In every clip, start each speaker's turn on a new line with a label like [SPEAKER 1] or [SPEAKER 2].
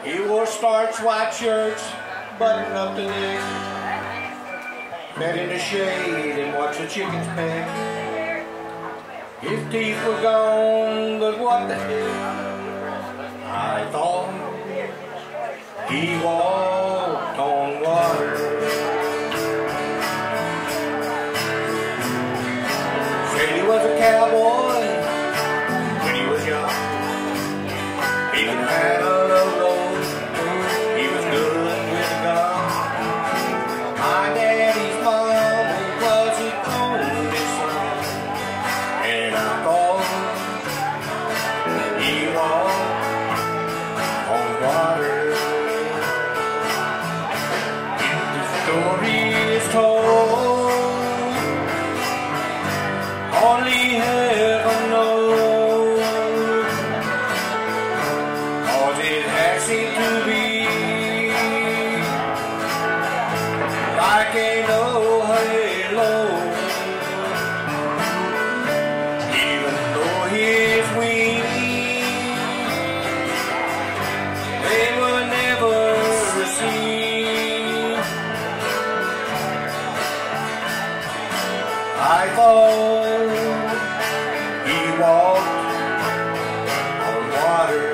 [SPEAKER 1] He wore starched white shirts, buttoned up to neck. Sat in the shade and watched the chickens peck. His teeth were gone, but what the heck? I thought he walked on water. Said he was a cowboy when he was young. He could paddle a road, he was good with a gun. My daddy's mom was his only son, and I thought he walked on water. If the story is told, only heaven knows, 'cause it has seemed to be like an old halo. Even though his wings, they were never seen, I thought he walked on water.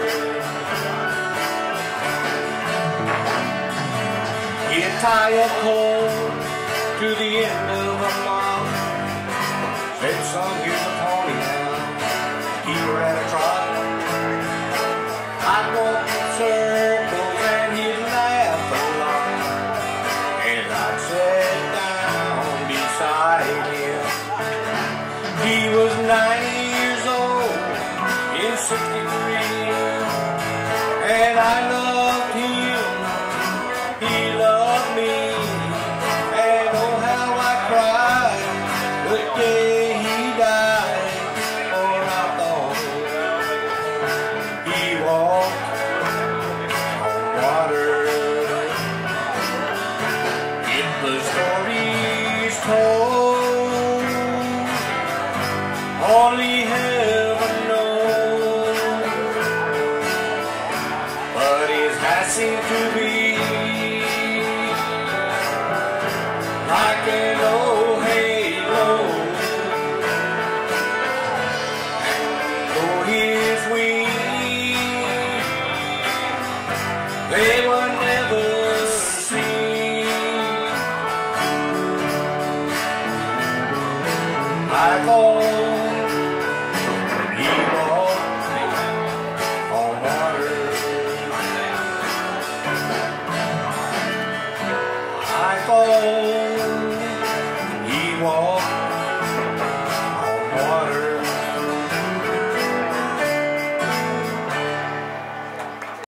[SPEAKER 1] He'd tie a pole to the end of a mile. Said, son, here's a pony now, keep her at a trot. I'd walk in circles and he'd laugh a lot, and I'd sit down beside him. He was 90 years old in 63, and I loved him, he loved me, and oh how I cried the day he died, for I thought he walked on water. If the story's told, only heaven knows, but his hat seemed to be like an old halo. Though his wings, they were never seen, I thought he walked on water. I thought he walked